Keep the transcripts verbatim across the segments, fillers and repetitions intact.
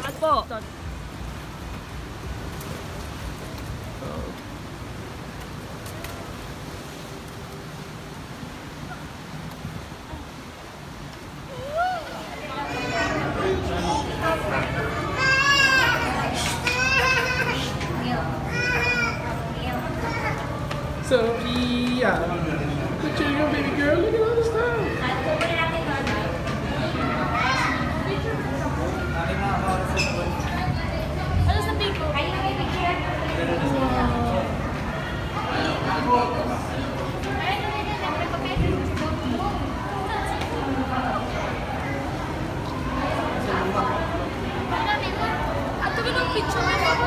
po. So, yeah. Look at your baby girl. Look at all this stuff. Ano sa big? Kayo na baby girl. Ato ka ng picture.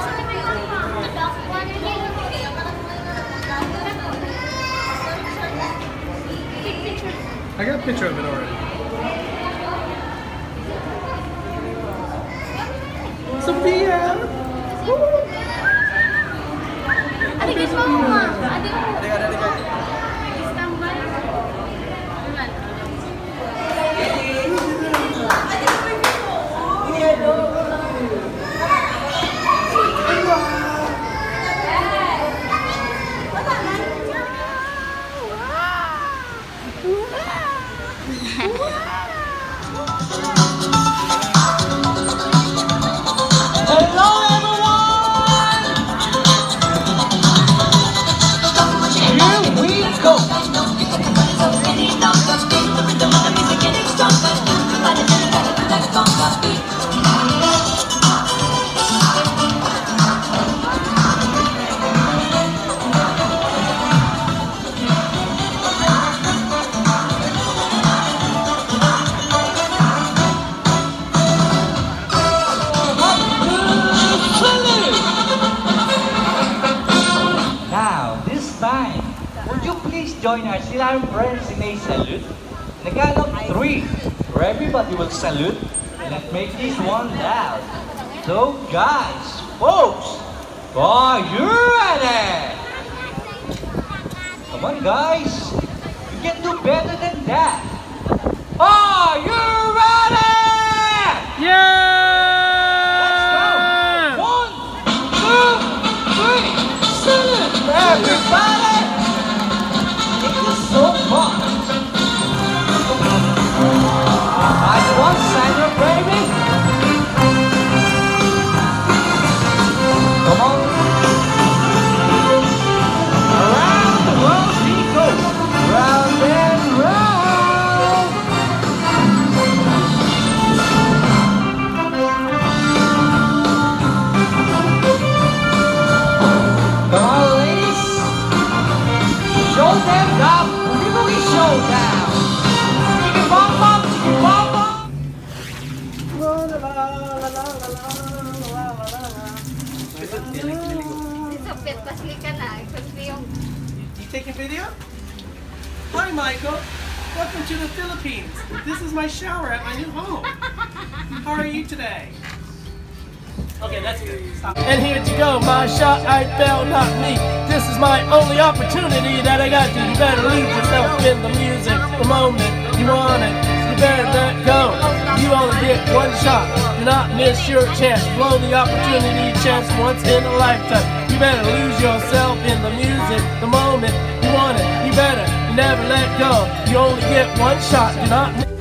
I got a picture of it already. Sophia! Adik, gusto mo nga. Adik mo. Standby. Join our Silang friends in a salute. In the count of three, where everybody will salute. Let's make this one loud. So guys, folks, are you ready? Come on guys, you can do better than that. Are you ready? Yeah! Let's go. One, two, three, salute everybody. So fun! Nice one, Sandra, baby! Come on! Around the world we go! Round and round! Come on, ladies! Show them up! Showdown! Chicken bomb bomb, chicken bomb bomb! You taking video? Hi, Michael. Welcome to the Philippines. This is my shower at my new home. How are you today? Okay, that's good. Stop. And here you go, my shot, I fell, not me. This is my only opportunity that I got to. You better lose yourself in the music the moment you want it. You better let go. You only get one shot. Do not miss your chance. Blow the opportunity chance once in a lifetime. You better lose yourself in the music the moment you want it. You better never let go. You only get one shot. Do not miss